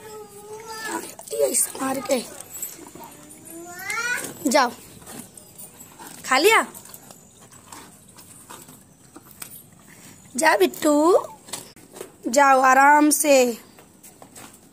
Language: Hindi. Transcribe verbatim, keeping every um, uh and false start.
ऐसा मार के जाओ, खा लिया? जा बिट्टू, जाओ आराम से।